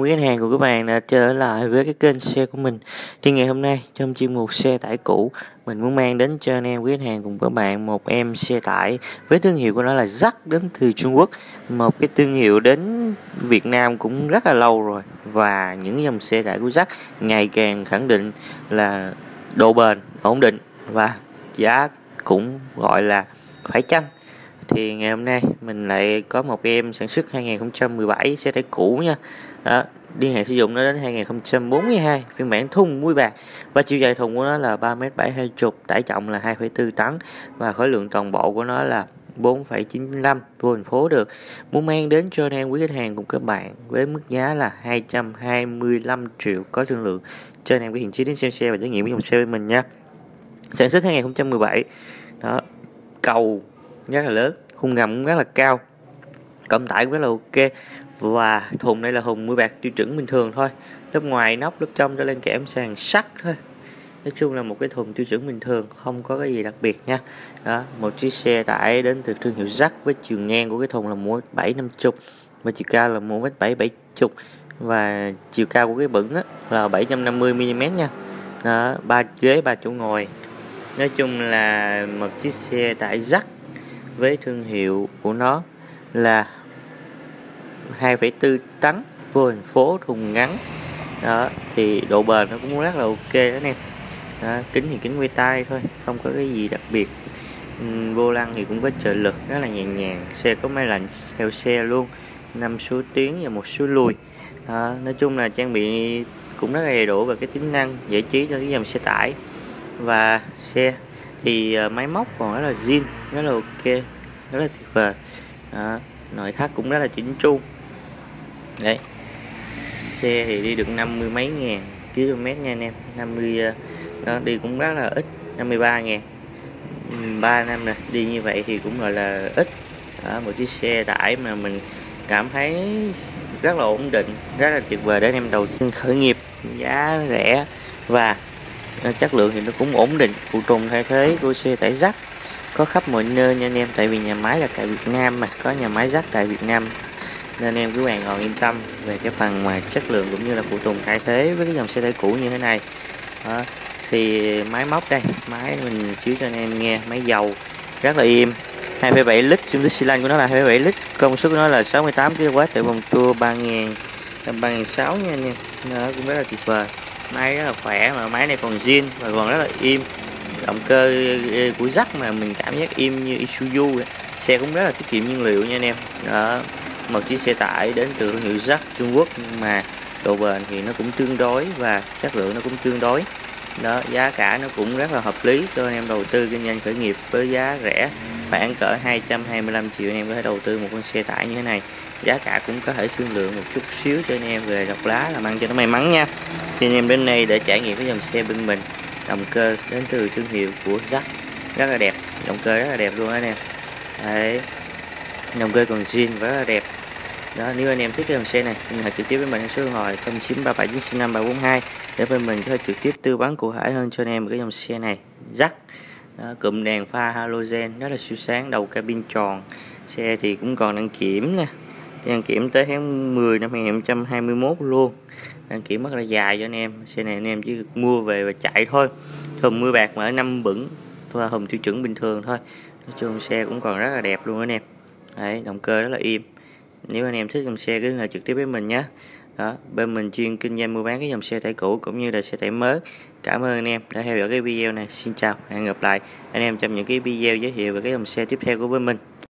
quý khách hàng của các bạn đã trở lại với cái kênh xe của mình. Thì ngày hôm nay trong chuyên mục xe tải cũ, mình muốn mang đến cho anh em quý khách hàng cùng các bạn một em xe tải với thương hiệu của nó là Jac đến từ Trung Quốc. Một cái thương hiệu đến Việt Nam cũng rất là lâu rồi, và những dòng xe tải của Jac ngày càng khẳng định là độ bền, ổn định và giá cũng gọi là phải chăng. Thì ngày hôm nay mình lại có một em sản xuất 2017 xe tải cũ nha. Đó, niên hạn sử dụng nó đến 2042, phiên bản thùng muối bạc, và chiều dài thùng của nó là 3m720, tải trọng là 2,4 tấn và khối lượng toàn bộ của nó là 4,95 vô thành phố được. Muốn mang đến cho anh em quý khách hàng cùng các bạn với mức giá là 225 triệu, có thương lượng cho anh em cái hiện trí đến xem xe và trải nghiệm với dòng xe bên mình nha. Sản xuất 2017. Đó, cầu rất là lớn, khung gầm cũng rất là cao, cộng tải cũng rất là ok, và thùng đây là thùng muối bạc tiêu chuẩn bình thường thôi, lớp ngoài nóc lớp trong cho lên kẽm sàn sắt thôi. Nói chung là một cái thùng tiêu chuẩn bình thường, không có cái gì đặc biệt nha. Đó, một chiếc xe tải đến từ thương hiệu Jac với chiều ngang của cái thùng là 1m750 và chiều cao là 1m770, và chiều cao của cái bửng là 750mm nha. Đó, 3 ghế 3 chỗ ngồi. Nói chung là một chiếc xe tải Jac với thương hiệu của nó là 2,4 tấn vô thành phố, thùng ngắn. Đó, thì độ bền nó cũng rất là ok đó anh em. Đó, kính thì kính quay tay thôi, không có cái gì đặc biệt. Vô lăng thì cũng có trợ lực rất là nhẹ nhàng, xe có máy lạnh theo xe luôn, 5 số tiến và 1 số lùi. Đó, nói chung là trang bị cũng rất là đầy đủ về cái tính năng giải trí cho cái dòng xe tải. Và xe thì máy móc còn rất là zin, rất là ok, rất là tuyệt vời. Đó, nội thất cũng rất là chỉnh chu. Đấy, xe thì đi được 50 mấy ngàn km nha anh em, 50 đó, đi cũng rất là ít, 53 ngàn 3 năm nè, đi như vậy thì cũng gọi là ít. Đó, một chiếc xe tải mà mình cảm thấy rất là ổn định, rất là tuyệt vời để anh em đầu tư khởi nghiệp, giá rẻ và chất lượng thì nó cũng ổn định. Phụ tùng thay thế của xe tải Jac có khắp mọi nơi nha anh em, tại vì nhà máy là tại Việt Nam mà, có nhà máy Jac tại Việt Nam, nên em cứ bạn còn yên tâm về cái phần mà chất lượng cũng như là phụ tùng thay thế với cái dòng xe tải cũ như thế này. Đó, thì máy móc đây, máy mình chiếu cho anh em nghe, máy dầu rất là êm, 2,7 lít, dung tích xi lanh của nó là 2,7 lít, công suất của nó là 68 kW, tại vòng tua 3.600 nha anh em. Nó cũng rất là tuyệt vời, máy rất là khỏe, mà máy này còn zin và còn rất là im. Động cơ của Jac mà mình cảm giác im như Isuzu ấy. Xe cũng rất là tiết kiệm nhiên liệu nha anh em. Đó, một chiếc xe tải đến từ thương hiệu Jac Trung Quốc, nhưng mà độ bền thì nó cũng tương đối và chất lượng nó cũng tương đối. Đó, giá cả nó cũng rất là hợp lý cho anh em đầu tư kinh doanh khởi nghiệp với giá rẻ, khoảng cỡ 225 triệu anh em có thể đầu tư một con xe tải như thế này. Giá cả cũng có thể thương lượng một chút xíu cho anh em về độc lá, làm ăn cho nó may mắn nha. Thì anh em đến đây để trải nghiệm cái dòng xe bên mình. Động cơ đến từ thương hiệu của Jac rất là đẹp, động cơ rất là đẹp luôn anh em. Đấy, động cơ còn zin và rất là đẹp. Đó, nếu anh em thích cái dòng xe này, liên hệ trực tiếp với mình số điện thoại 0937955342 để bên mình có thể trực tiếp tư vấn cụ thể hơn cho anh em cái dòng xe này. Jac. Đó, cụm đèn pha halogen rất là siêu sáng, đầu cabin tròn. Xe thì cũng còn đăng kiểm nè, đăng kiểm tới tháng 10 năm 2021 luôn, đăng kiểm rất là dài cho anh em. Xe này anh em chỉ mua về và chạy thôi, thùng muối bạc mà ở 5 bửng, thôi thùng tiêu chuẩn bình thường thôi. Nói chung xe cũng còn rất là đẹp luôn anh em. Đấy, động cơ rất là im. Nếu anh em thích dòng xe cứ liên hệ trực tiếp với mình nhé. Đó, bên mình chuyên kinh doanh mua bán cái dòng xe tải cũ cũng như là xe tải mới. Cảm ơn anh em đã theo dõi cái video này. Xin chào, hẹn gặp lại anh em trong những cái video giới thiệu về cái dòng xe tiếp theo của bên mình.